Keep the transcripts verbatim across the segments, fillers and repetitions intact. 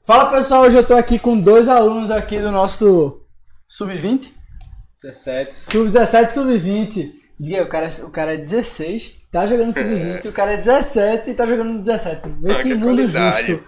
Fala pessoal, hoje eu tô aqui com dois alunos aqui do nosso sub vinte. dezessete. sub dezessete, sub vinte. Diga, o cara, é- o cara é dezesseis, tá jogando sub vinte, o cara é dezessete e tá jogando dezessete. Vê Ah, que que mundo qualidade. justo.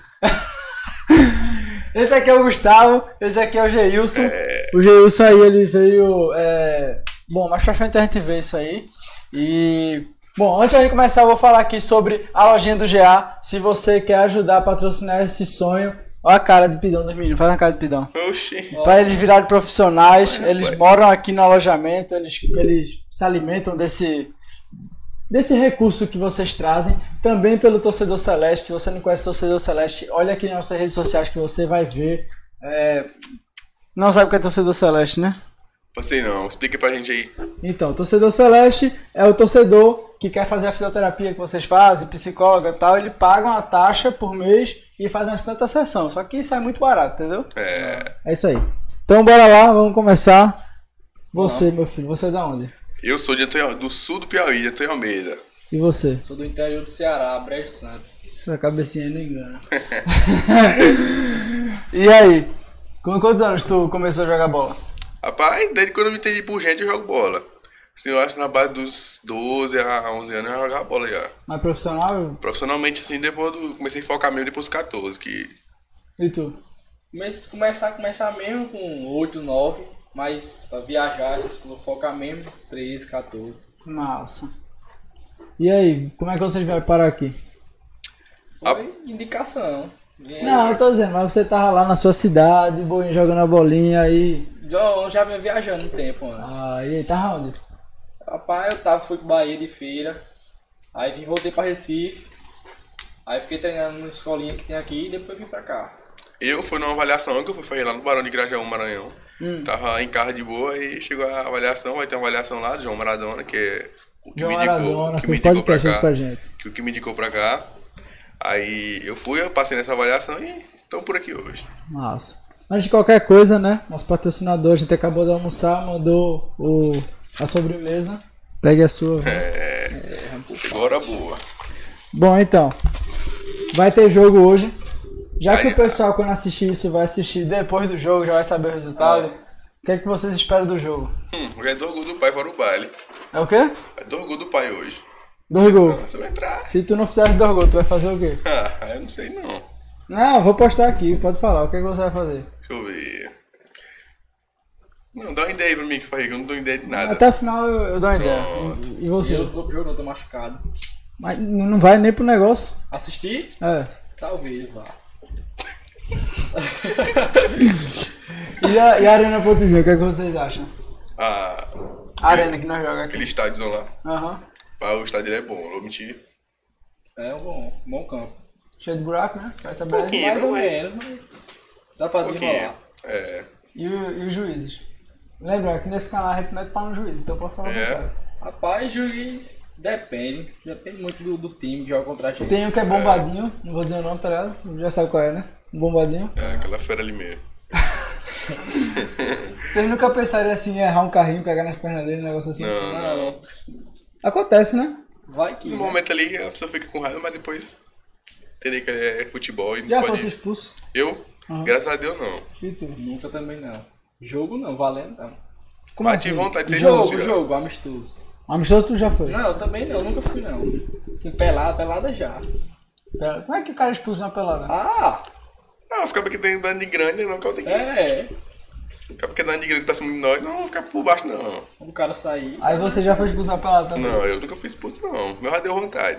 Esse aqui é o Gustavo, esse aqui é o Geilson. É. O Geilson aí, ele veio... é, Bom, mais pra frente a gente vê isso aí. E... Bom, antes de começar, eu vou falar aqui sobre a lojinha do G A. Se você quer ajudar a patrocinar esse sonho... Olha a cara de pidão dos meninos, faz uma cara de pidão. Oxi. Para eles virarem profissionais, Ué, eles rapaz. moram aqui no alojamento, eles, eles se alimentam desse, desse recurso que vocês trazem. Também pelo Torcedor Celeste. Se você não conhece o Torcedor Celeste, olha aqui nas nossas redes sociais que você vai ver. É, Não sabe o que é Torcedor Celeste, né? Passei não, explica pra gente aí. Então, o Torcedor Celeste é o torcedor que quer fazer a fisioterapia que vocês fazem, psicóloga e tal. Ele paga uma taxa por mês e faz umas tantas sessões. Só que sai muito barato, entendeu? É, É isso aí. Então bora lá, vamos começar. Você, meu filho, você é da onde? eu sou de Antônio, do sul do Piauí, de Antônio Almeida. E você? Sou do interior do Ceará, Brejo Santo. Sua cabecinha aí não engana. E aí? Com quantos anos tu começou a jogar bola? Rapaz, desde quando eu me entendi por gente, eu jogo bola. Assim, eu acho que na base dos doze a onze anos eu já jogava bola já. Mais profissional? Profissionalmente, assim, depois do... Comecei a focar mesmo depois dos catorze, que... E tu? Comecei começar, começar mesmo com oito, nove, mas pra viajar, essas coisas, focar mesmo treze, catorze. Massa. E aí, como é que vocês vieram parar aqui? Foi indicação. Vim- Não, eu tô dizendo, mas você tava lá na sua cidade, boinha, jogando a bolinha aí. Já, já vinha viajando um tempo, mano. Ah, e aí, tava onde? Rapaz, eu tava, fui pro Bahia de feira, aí vim, voltei pra Recife, aí fiquei treinando numa escolinha que tem aqui e depois vim pra cá. Eu fui numa avaliação que eu fui fazer lá no Barão de Grajaú, Maranhão. Hum. Tava em casa de boa e chegou a avaliação, vai ter uma avaliação lá do João Maradona, que é o que João me indicou, Maradona, o que foi me indicou pra podcast aqui cá. com a gente. Que o que me indicou pra cá. Aí eu fui, eu passei nessa avaliação e estamos por aqui hoje. Massa. Antes de qualquer coisa, né? Nosso patrocinador, a gente acabou de almoçar, mandou o, a sobremesa. Pegue a sua. Viu? Chegou a hora boa. Bom, então. Vai ter jogo hoje. Já que Aí, o pessoal, quando assistir isso, vai assistir depois do jogo, já vai saber o resultado. O que é que vocês esperam do jogo? Hum, é do orgulho do pai fora o baile. É o quê? É do orgulho do pai hoje. Dois gols. Você vai entrar. Se tu não fizer dois gols, tu vai fazer o quê? Ah, eu não sei não. Não, eu vou postar aqui, pode falar. O que é que você vai fazer? Deixa eu ver. Não, dá uma ideia aí pra mim que foi, que eu não dou ideia de nada. Até o final eu, eu dou uma ideia. Pronto. E E você? eu não vou pro jogo não, tô machucado. Mas n- não vai nem pro negócio? Assistir? É. Talvez, vá. E a, e a Arena Pontezinha, o que é que vocês acham? Ah, A arena que nós jogamos aquele aqui. estádio lá. Aham. Ah, o estádio é bom, não vou mentir. É um bom, bom campo. Cheio de buraco, né? Vai saber. pouquinho. Mais não, ou mas- menos, mas dá pra Um pouquinho. desenrolar. É. E, o- e os juízes? Lembra que nesse canal a gente mete pau no juiz, então pode falar É. com o cara. Rapaz, juiz, depende. Depende muito do, do time que joga contra a gente. Tem um que é bombadinho, não vou dizer o nome, tá ligado? Já sabe qual é, né? Um bombadinho. É, aquela fera ali mesmo. Vocês nunca pensariam assim, em errar um carrinho, pegar nas pernas dele, um negócio assim? Não, não. Não, Acontece, né? vai que. No né? momento ali a pessoa fica com raiva, mas depois entender que é futebol e não Já pode... fosse expulso? Eu? Aham. Graças a Deus não. E tu? Nunca também não. Jogo não, valendo não. Como Mas assim? tive vontade de ser Jogo, expulso já. jogo, amistoso. Amistoso tu já foi? Não, também não, nunca fui não. Assim, pelada, pelada já. Pera, como é que o cara expulsa uma pelada? Ah, Não, os cabos que tem dano de grande, não, que tem que... é. O cabo que é dano de grande pra cima de nós, não vão ficar por baixo, não. Quando o cara sair. Aí você já foi expulsar uma pelada também? Não, eu nunca fui expulso, não. Meu já deu vontade.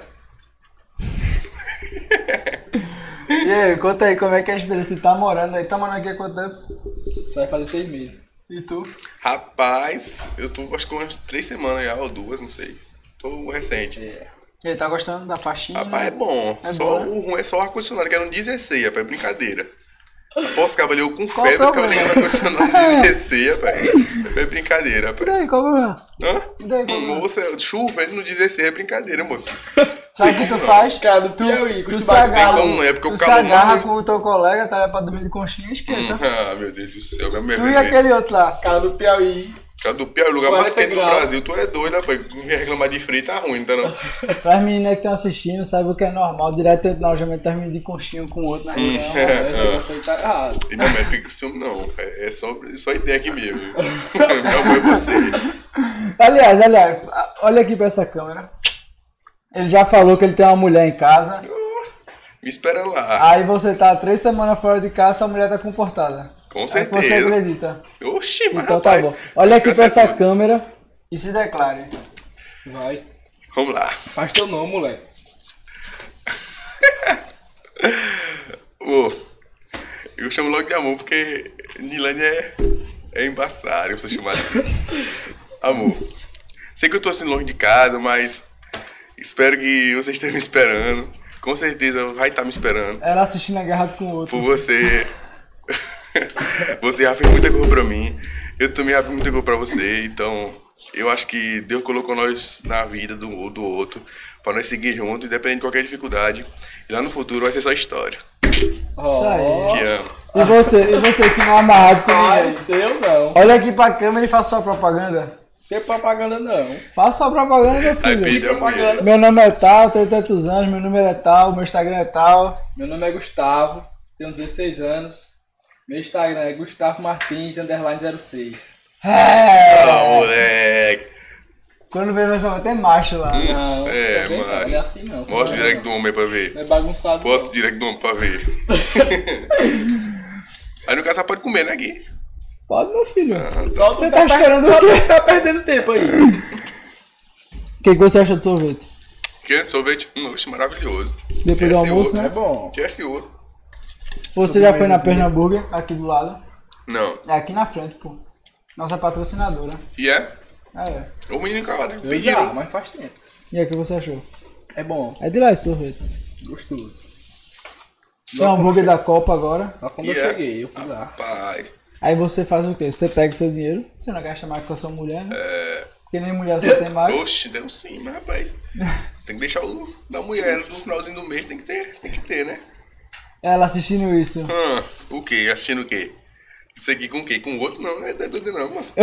E aí, conta aí como é que é a experiência. Você tá morando aí, tá morando aqui há quanto tempo? Isso vai fazer seis meses. E tu? Rapaz, eu tô acho que umas três semanas já, ou duas, não sei. Tô recente. É. E aí, tá gostando da faixinha? Rapaz, é bom. É só bom, né? o ruim é só o ar-condicionado, que era um dezesseis, rapaz, é brincadeira. Após cabo ali, eu com Qual o febre, os cabos problema? ligando ar-condicionado dezesseis, rapaz. É brincadeira, E rapaz. daí, qual o problema? Hã? E daí, qual o problema? Moça, chuva ele no dezesseis é brincadeira, moça. Sabe o que tu faz? Cara, do Tu, Piauí, tu se Cutibá, agarra, tem como, né? Porque tu o se cabo agarra morre. com o teu colega, tá ligado? Pra dormir de conchinha e esquenta. Ah, meu Deus do céu, meu Tu e merda. aquele outro lá. cara do Piauí, Cara do Piauí, o lugar mais quarenta quente do graus. Brasil. Tu é doido, rapaz. Vem reclamar de frio, tá ruim, tá não? Para as meninas que estão assistindo, sabe o que é normal, direto dentro do alojamento, tá de conchinha um com o outro na região. Não, esse negócio aí tá errado. E não, mas fica com ciúme, não. É, é só, só ideia aqui mesmo. Meu amor é você. Aliás, aliás, olha aqui pra essa câmera. Ele já falou que ele tem uma mulher em casa. Me esperando lá. Aí você tá três semanas fora de casa, sua mulher tá comportada. Com É que você certeza. acredita. Oxi, mas Então rapaz. tá bom. Olha aqui fica pra essa seguro. câmera e se declare. Vai. Vamos lá. Faz teu nome, moleque. Ô, eu chamo logo de amor porque Nilane é, é embaçado, você chamar assim. Amor, sei que eu tô assim longe de casa, mas espero que você esteja me esperando. Com certeza vai estar me esperando. Ela assistindo a guerra com o outro. Por você. Você já fez muita coisa pra mim. Eu também já fiz muita coisa pra você. Então, eu acho que Deus colocou nós na vida do, do outro pra nós seguir juntos, independente de qualquer dificuldade. E lá no futuro vai ser só história. Isso aí. Te amo. E você, e você que não é amarrado com ninguém. Mas eu não. Olha aqui pra câmera e faça sua propaganda. Tem propaganda não. Faça sua propaganda, meu Aí filho. perdeu a mulher. Meu nome é tal, tenho tantos anos, meu número é tal, meu Instagram é tal. Meu nome é Gustavo, tenho dezesseis anos. Meu Instagram é Gustavo Martins, underline zero seis. É! Ah, moleque. Quando vê, vai só ter macho lá. Não, É, também não, macho. não é assim não. Mostra o não é direct não. do homem aí pra ver. Não é bagunçado. Posta o direct do homem pra ver. Aí no caso você pode comer, né, Gui? Pode, meu filho. Só Você tu tá per- esperando só o quê? tu tá perdendo tempo aí. O que, que você acha de sorvete? Querendo sorvete? Hum, oxe, maravilhoso. Depois do Esse almoço, outro, É né? bom. Quer esse outro? Você já foi na Pernamburger, aqui do lado? Não. É aqui na frente, pô. Nossa patrocinadora. E é? Ah, é. O menino, cara, Eu já, pediram. mas faz tempo. E aí, o que você achou? É bom, É de lá esse sorvete. gostoso. Tem um hambúrguer da Copa agora. Só quando E eu é? cheguei, eu fui lá. Rapaz. Aí você faz o quê? Você pega o seu dinheiro. Você não gasta mais com a sua mulher, né? É. Porque nem mulher só tem mais. Oxe, deu sim, mas rapaz. Tem que deixar o da mulher no finalzinho do mês, tem que ter, tem que ter, né? Ela assistindo isso. Ah, o quê? Assistindo o quê? Isso aqui com o quê? Com o outro? Não, não é doido não, moça.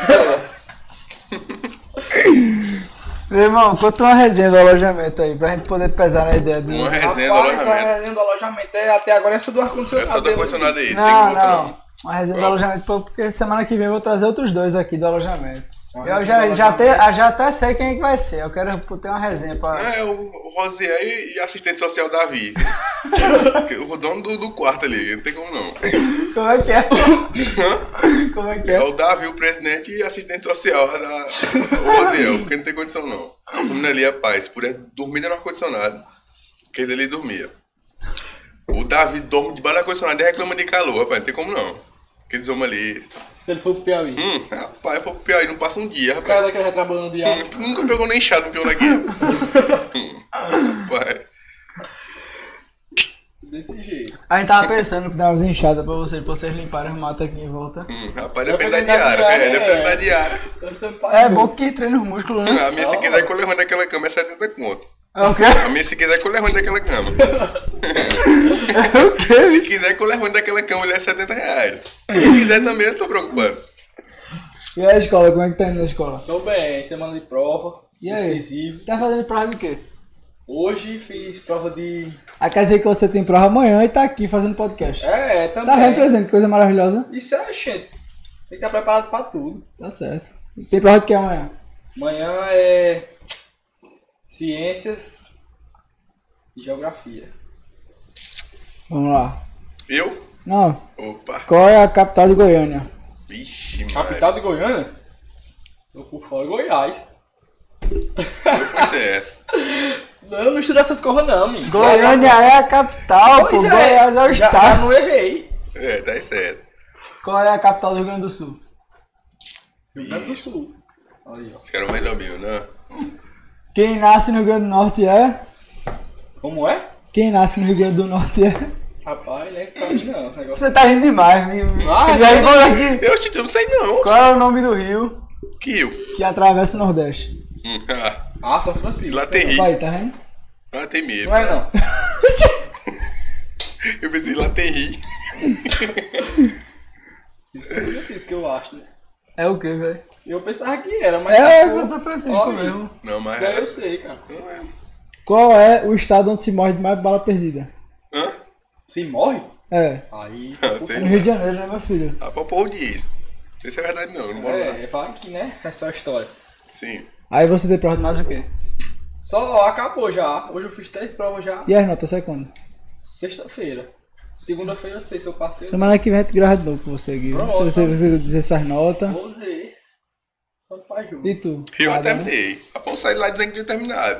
Meu irmão, conta uma resenha do alojamento aí, pra gente poder pesar na ideia do... Uma resenha do Rapaz, a alojamento. resenha do alojamento é até agora essa do ar-condicionado. Essa do ar-condicionado aí. Não, tem outra, não. Uma resenha do alojamento, pô, porque semana que vem eu vou trazer outros dois aqui do alojamento. Uma Eu resenha já, do já, até, alojamento. já até sei quem é que vai ser. Eu quero ter uma resenha pra... É, o o Rosier e assistente social Davi. O dono do, do quarto ali, não tem como não. Como é que é? Como é que É é? o Davi, o presidente e assistente social da o Rosiel, porque não tem condição não. O menino ali é paz, por dormir no ar-condicionado, porque ele ali dormia. O Davi dorme debaixo do ar-condicionado e reclama de calor, rapaz, não tem como não. Aqueles homens ali. Se ele for pro Piauí. Hum, rapaz, foi pro Piauí, não passa um dia, O rapaz. cara daquele retrabalhando de ar. Hum, nunca pegou nem enxado no peão daqui. hum, rapaz. Desse jeito. A gente tava pensando que dá umas enxadas pra vocês, pra vocês limparem os matos aqui em volta. Hum, rapaz, depende da Depende da diária. diária, É, depende é. da diária. É bom que treina os músculos, né? A minha, se quiser que eu levante daquela cama, é setenta conto. É o quê? A minha, se quiser que eu levante daquela cama. É o quê? Se quiser que eu levante daquela cama, ele é setenta reais. Se quiser também, eu não tô preocupado. E aí, a escola, como é que tá indo na escola? Tô bem, semana de prova. E aí? Decisivo. Tá fazendo prova de quê? Hoje fiz prova de. Ah, quer dizer que você tem prova amanhã e tá aqui fazendo podcast. É, também. Tá vendo, presidente? Que coisa maravilhosa. Isso é, gente. Tem que estar preparado pra tudo. Tá certo. Tem prova de que amanhã? Amanhã é. Ciências e Geografia. Vamos lá. Eu? Não. Opa. Qual é a capital de Goiânia? Vixe, mano. Capital de Goiânia? Tô por fora, Goiás. Eu fui certo. Não, não estudo essas coisas não, menino. Goiânia é a capital, pô. Pois Goiás é o já, já estado. não errei. É, tá certo. Qual é a capital do Rio Grande do Sul? Rio Grande do Sul. Aí, ó. Esse cara é o melhor mesmo, né? Quem nasce no Rio Grande do Norte é? Como é? Quem nasce no Rio Grande do Norte é? Rapaz, né? Pra mim não. esse negócio. Você tá rindo demais, menino. Ah, E aí, vamos aqui. Eu, eu não sei não. Qual é o nome do rio Que eu. que atravessa o Nordeste? Hum, ah, Ah, São Francisco. lá tem rio. Vai, tá vendo? Lá tem mesmo. Não é não. Eu pensei, lá tem rio. São Francisco que eu acho, né? É o quê, velho? Eu pensava que era, mas. É, é tipo, professor Francisco ó, mesmo. Não, mas daí é eu essa. sei, cara. Não é. Qual é o estado onde se morre de mais bala perdida? Hã? Se morre? É. Aí. Não, sei No lá. Rio de Janeiro, né, meu filho? Ah, o povo diz. Não sei se é verdade não, eu não moro lá. É, vai que, né? É só história. Sim. Aí você tem prova de mais o quê? Só acabou já. Hoje eu fiz três provas já. E as notas, sai quando? Sexta-feira. Segunda-feira eu sei se eu passei. Semana que vem a gente grava de novo com você, Gui. Pronto. Se você, você dizer suas notas. Vou dizer. Quando faz jogo. E tu? Eu já Nada, né? terminei. Rapaz, eu saí lá dizendo que tinha terminado.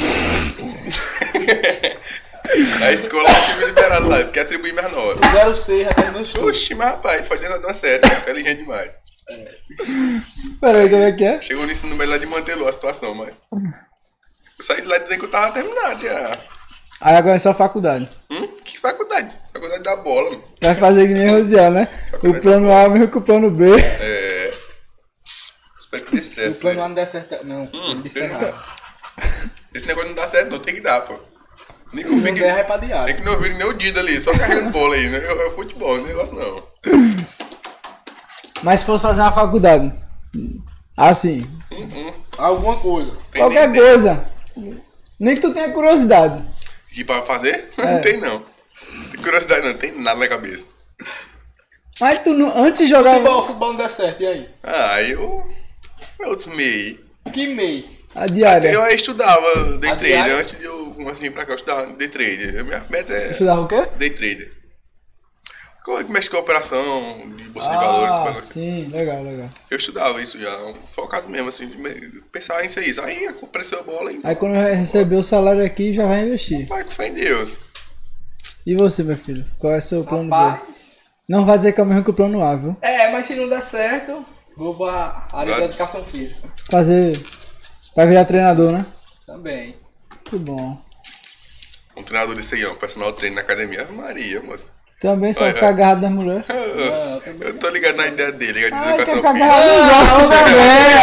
A escola tinha me liberado lá, disse que ia atribuir minhas notas. zero seis, já terminou os estudos. Oxi, mas rapaz, pode entrar numa série, inteligente demais. Peraí, como é que é? Chegou nesse número lá de manter a situação, mas. Eu saí de lá dizendo que eu tava terminado já. Aí agora é só faculdade. Hum? Que faculdade? Faculdade da bola, mano. Vai fazer que nem Rosiel, né? O plano A mesmo que o plano B. É. Espero que dê O certo. plano né? lá não der certo. Não, ele disse errado. Esse negócio não dá certo, não, tem que dar, pô. Nem que eu Não fique. der é pra Nem diário. que não vire nem o Dida ali, só carregando bola aí, né? É, é futebol, não é negócio não. Mas se fosse fazer uma faculdade, assim, Alguma coisa. Tem qualquer nem- coisa, nem que tu tenha curiosidade. Que pra fazer? É. Não tem não. Tem curiosidade não, não tem nada na cabeça. Mas tu não, antes de jogar Futebol, futebol não der certo, e aí? Ah, eu. Eu outros meio. Que meio? a diária, Eu estudava day A trader, diária? antes de eu assim pra cá, eu estudava day trader. A minha meta é estudava o quê? day trader. Como é que mexe com a operação de bolsa de valores? esse Ah, negócio? sim, legal, legal. Eu estudava isso já, focado mesmo, assim, de me- pensar nisso aí. Aí apareceu a bola e Aí quando eu receber o salário aqui, já vai investir. vai com fé em Deus. E você, meu filho? Qual é o seu plano B? Rapaz. Não vai dizer que é o mesmo que o plano A, viu? É, mas se não der certo, vou pra área Vai. da educação física. Fazer... Vai virar treinador, né? Também. Que bom. Um treinador de ceião, personal treino na academia. Ave Maria, moça. Também só Vai, ficar vai. agarrado nas mulheres. Não, também. Eu tô ligado na ideia dele, ligado de Ah, quer educação ficar física. agarrado nos ossos também.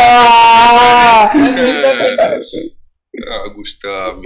Ah! Ah, Gustavo.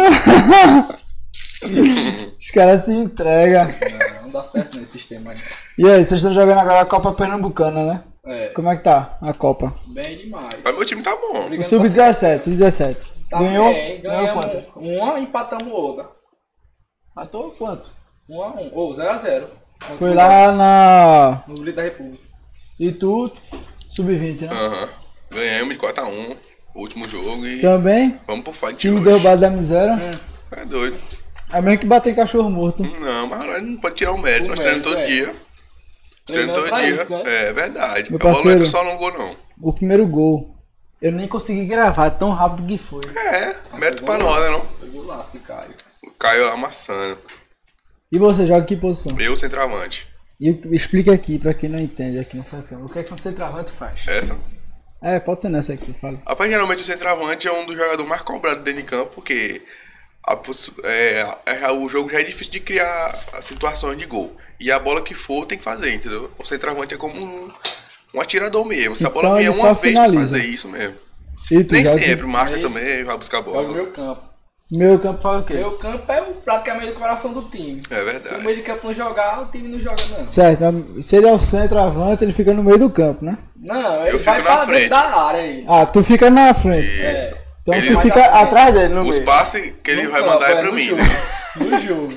Os caras se entregam. Não, não dá certo nesse sistema aí. E aí, vocês estão jogando agora a Copa Pernambucana, né? É, Como é que tá a Copa? bem demais. Mas meu time tá bom. O Brigando sub dezessete, sub dezessete. pra- Tá Ganhou? bem, Ganhou ganhamos quanto? uma, empatamos outra. Matou quanto? um a um, ou zero a zero. Foi lá na... No Grito da República. E tu, sub vinte, né? Aham. Ganhamos de quatro a um o último jogo e Também, vamos pro fight time hoje. derrubado da miséria. É doido. É mesmo que bater em cachorro morto. Não, mas nós não pode tirar o mérito. O Nós treinamos mérito, todo é. dia. Treinamos Treinando todo pra dia. isso, né? É verdade. Meu a bola não é parceiro. que só alongou, não. O primeiro gol, eu nem consegui gravar, tão rápido que foi. É, mérito pra nós, né, não? Foi golaço de Caio. O Caio amassando. E você joga em que posição? Eu, centroavante. E explica aqui, pra quem não entende aqui nessa câmera, o que é que um centroavante faz? Essa. É, pode ser nessa aqui, fala. Rapaz, geralmente o centroavante é um dos jogadores mais cobrados dentro de campo, porque a poss- é, é- o jogo já é difícil de criar as situações de gol. E a bola que for tem que fazer, entendeu? O centroavante é como um, um atirador mesmo. Se a bola Então vier ele uma só vez, tem que finaliza. fazer isso mesmo. E tu Nem joga sempre, marca Aí- também, vai buscar a É o bola. meu campo. Meu campo faz o quê? Meu campo é o, praticamente o coração do time. É Se o verdade. meio de campo não jogar, o time não joga não. Certo, mas se ele é o centroavante, ele fica no meio do campo, né? Não, ele Eu vai fico na pra frente. dentro da área aí. Ah, tu fica na frente. Isso. Então Ele- tu mais fica à frente. atrás dele, no Os meio. passes que ele No vai campo, mandar é pra no mim, jogo. né? No jogo.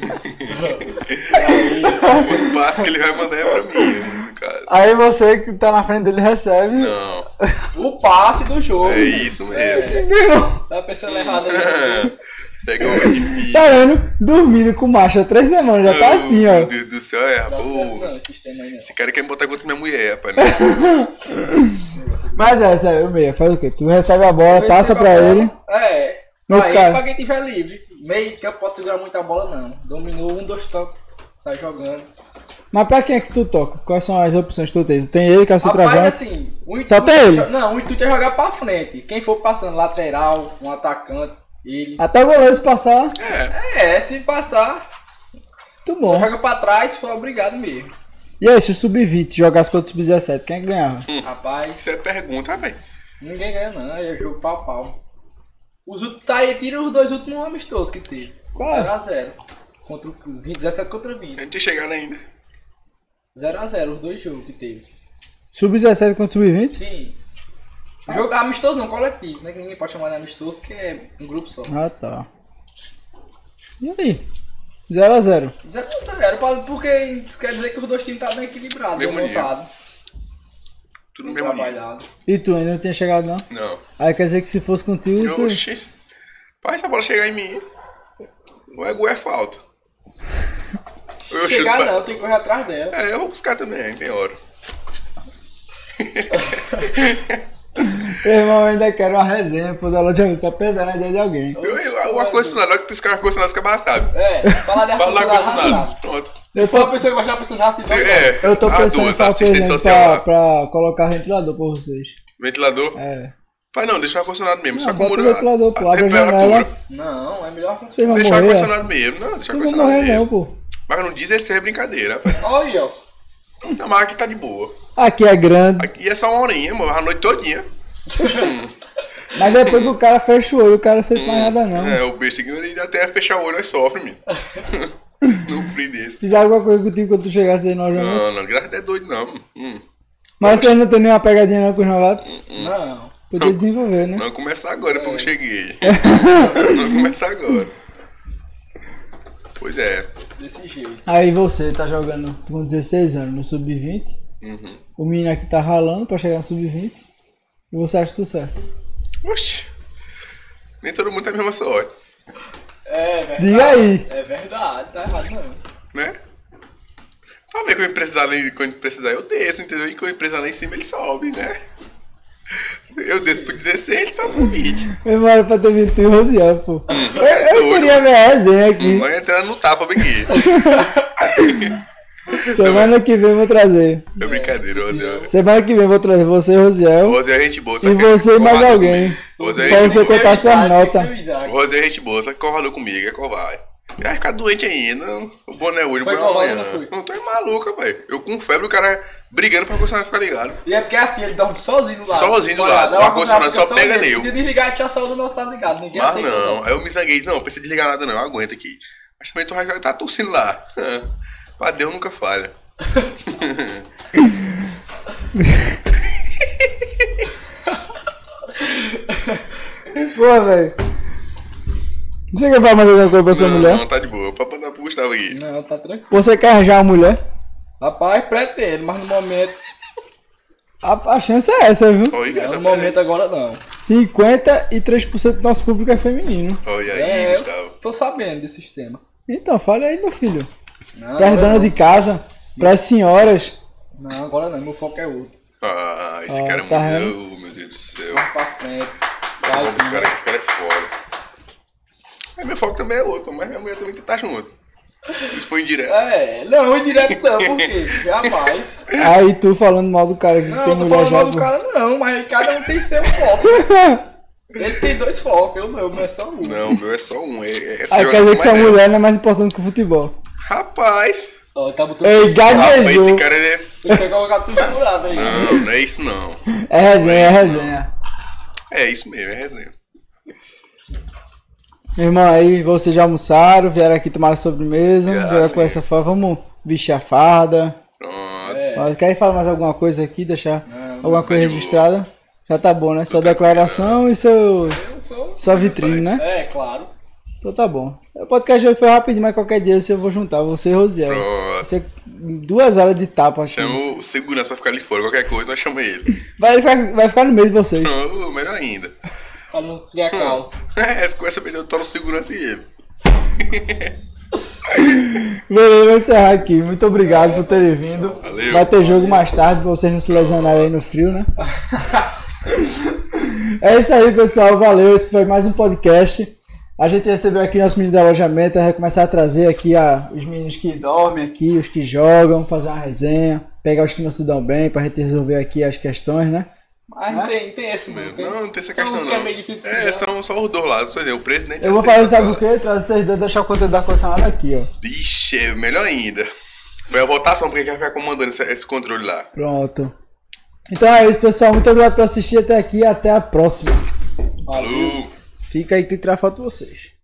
Os passes que ele vai mandar é pra mim, no caso. Aí você que tá na frente dele recebe. Não, O passe do jogo. é isso mesmo. Tá pensando errado aí. Pega o difícil. Tá vendo? Dormindo com macho há três semanas, já tá assim, Meu ó. Deus do céu, é, Não dá certo pô. não, esse sistema aí não. Esse cara quer me botar contra minha mulher, rapaz. Né? Mas é, sério, o meia, faz o quê? Tu recebe a bola, Esse passa pra papel- ele. É. No Aí cara. pra quem tiver livre. Meio que pode segurar muita bola não. Dominou um, dois toques. Sai jogando. Mas pra quem é que tu toca? Quais são as opções que tu tem? Tu tem ele, que é o Rapaz, centroavante. assim, o intuito, Só tem ele? Não, o intuito é jogar pra frente. Quem for passando, lateral, um atacante, ele. Até o goleiro se passar, É, se passar, muito só bom. joga pra trás, se for obrigado mesmo. E aí, se o sub vinte jogasse contra o sub dezessete, quem é que ganhava? Rapaz, Isso é pergunta, rapaz. ninguém ganha não, é jogo pau a pau. Os últimos, tá aí, tira os dois últimos amistosos que teve. Qual? zero a zero. Contra o vinte, dezessete contra A vinte. gente tem chegado ainda. zero a zero os dois jogos que teve. sub dezessete contra o sub vinte? Sim. Jogo amistoso não, coletivo, né? Que ninguém pode chamar de amistoso, que é um grupo só. Ah, tá. E aí? zero a zero. zero a zero, porque isso quer dizer que os dois times estão bem equilibrados, bem Mesmo nível. montados. Tudo no mesmo nível. Trabalhado. E tu ainda não tinha chegado, não? Não. Aí quer dizer que se fosse contigo, tu... Oxi. Pai, essa bola chegar em mim, não é gol, é falta. Eu Chegar chuto pra- não, tem que correr atrás dela. É, eu vou buscar também, tem hora. Meu irmão, eu ainda quero uma resenha, pô, da loja pra pesar na ideia de alguém. Eu, eu, o ar-condicionado, na hora que os caras ar-condicionados ficam amassados. É, falar de Fala do ar-condicionado ar-condicionado. racionado. Pronto. Eu Se for uma tô, pessoa que gosta de uma pessoa racional, Se- é, eu tô as pensando duas, em falar, por assistente exemplo, social pra, lá. pra colocar ventilador pra vocês. Ventilador. É. Pai, não, deixa o ar-condicionado mesmo. Não, só que o bota o muro. ventilador, pô, a abre a temperatura. janela. Não, é melhor Vocês vão Deixa o morrer, ó. ar-condicionado mesmo. Não, deixa o Vocês vão ar-condicionado morrer mesmo. não, pô. Mas não diz esse é brincadeira, rapaz. Olha aí, ó. Não, mas aqui tá de boa. Aqui é grande, Aqui é só uma horinha, mano, a noite todinha. mas depois que o cara fecha o olho, o cara não sente mais nada não. É, o besta aqui ele até fechar o olho, nós sofre, menino. Num frio desse. Fizeram alguma coisa contigo quando tu chegasse aí no alojamento? Não, não, graças a Deus é doido não. Hum. Mas você não tem nenhuma pegadinha não com os novatos? Não. Podia desenvolver, né? Não começar agora, porque eu cheguei. Não começar agora. Pois é. Desse jeito. Aí você tá jogando com dezesseis anos no sub vinte, Uhum. o menino aqui tá ralando pra chegar no sub vinte, e você acha isso certo? Oxi. Nem todo mundo tem a mesma sorte, É verdade. Diga aí. É verdade, tá errado não. né? Talvez quando precisar, ali- quando precisar eu desço, entendeu? E quando precisar lá em cima ele sobe, né? Eu desço pro dezesseis, ele sobe pro vinte. Memória pra ter vindo tu e Rosiel, pô. Eu, É eu doido, queria ver a resenha aqui. Vai entrar no tapa bem aqui. Semana que vem eu vou trazer. É brincadeira, Rosiel. Semana que vem eu vou trazer você, Rosiel, Rosiel é gente boa, só e que você e mais covarde alguém. comigo. Rosiel é Pra gente você boa. contar suas Isaac, notas. seu Isaac. Rosiel é gente boa, só que corralou comigo, é covarde. Vai ficar doente ainda. O boné hoje, o Foi boné covarde amanhã. ou não foi? Não tô é maluco, pai. Eu com febre, o cara brigando pra ar-condicionado ficar ligado. E é porque assim, ele dorme sozinho do lado. Sozinho do Olha, lado, dá o uma ar-condicionado fica só pega nele. nele. Se desligar, tinha saúde do nosso lado ligado. Ninguém Mas aceita, não, aí eu me zanguei, não, pensei desligar nada não, eu aguento aqui. Mas também tu vai tá tossindo lá. Pra Deus nunca falha. Pô, velho. Você quer falar mais alguma coisa pra sua Não, mulher? não, tá de boa. Pra mandar pro Gustavo aqui. Não, tá tranquilo. Você quer arranjar uma mulher? Rapaz, pretendo, mas no momento. A, a chance é essa, viu? Olha essa No momento agora não. cinquenta e três por cento do nosso público é feminino. Olha aí, É, eu Gustavo. tô sabendo desse sistema. Então, fale aí, meu filho. Não, Para as agora donas de casa, para as senhoras. não. Não, agora não. Meu foco é outro. Ah, esse Ah, cara é tá muito. Oh, meu Deus do céu. Mais pra frente. Como Vai, esse cara, esse cara é foda. Mas meu foco também é outro, mas minha mulher também tem que estar junto. Se isso for indireto. É, não, indireto não, por quê? Jamais. Aí tu falando mal do cara que Não, tem eu tô mulher falando já. mal do pô. cara não, mas cada um tem seu foco. Ele tem dois focos, eu não, o meu é só um. Não, o meu é só um. É, é, é Aí jogar quer dizer com que sua mais dela. mulher não é mais importante que o futebol. Rapaz! Ó, tá botando. Ei, Rapaz, gaguejou. esse cara é. Ele vai colocar tudo furado aí. Não, não é isso não. É resenha, é Não é isso, resenha. É isso mesmo, é resenha. Meu irmão, aí vocês já almoçaram, vieram aqui tomar sobremesa, Já, jogar sim. com essa farda. Vamos vestir a farda. Pronto. É. Ó, Quer falar mais alguma coisa aqui, deixar Não, alguma tá coisa de boa. registrada? Já tá bom, né? Sua declaração e seus, Eu sou. sua vitrine, né? É, claro. Então tá bom. O podcast hoje foi rapidinho, mas qualquer dia eu vou juntar você e Rosiel. Pronto. Você, duas horas de tapa aqui. Chama o segurança pra ficar ali fora, qualquer coisa, nós chamamos ele. Vai, ele vai, vai ficar no meio de vocês. Não, melhor ainda. Pra não criar caos. É, com essa vez eu torno segurança e ele. Beleza, vou encerrar aqui. Muito obrigado por terem vindo. Valeu. Vai ter jogo mais tarde pra vocês não se lesionarem aí no frio, né? É isso aí, pessoal. Valeu. Esse foi mais um podcast. A gente recebeu aqui nosso menino de alojamento. Vai começar a trazer aqui a, os meninos que dormem aqui, os que jogam, fazer uma resenha, pegar os que não se dão bem pra gente resolver aqui as questões, né? Mas tem, tem esse mesmo. Não, não tem essa são questão uns não. que é meio difícil de É, seguir. são só os dois lados, só o presidente. Eu vou fazer, sabe o quê? Trazer vocês dois, deixar o conteúdo da ar-condicionado aqui, ó. Vixe, é melhor ainda. Foi a votação, porque quem vai ficar comandando esse, esse controle lá. Pronto. Então é isso, pessoal. Muito obrigado por assistir até aqui. Até a próxima. Falou! Fica aí que tem que tirar foto de vocês.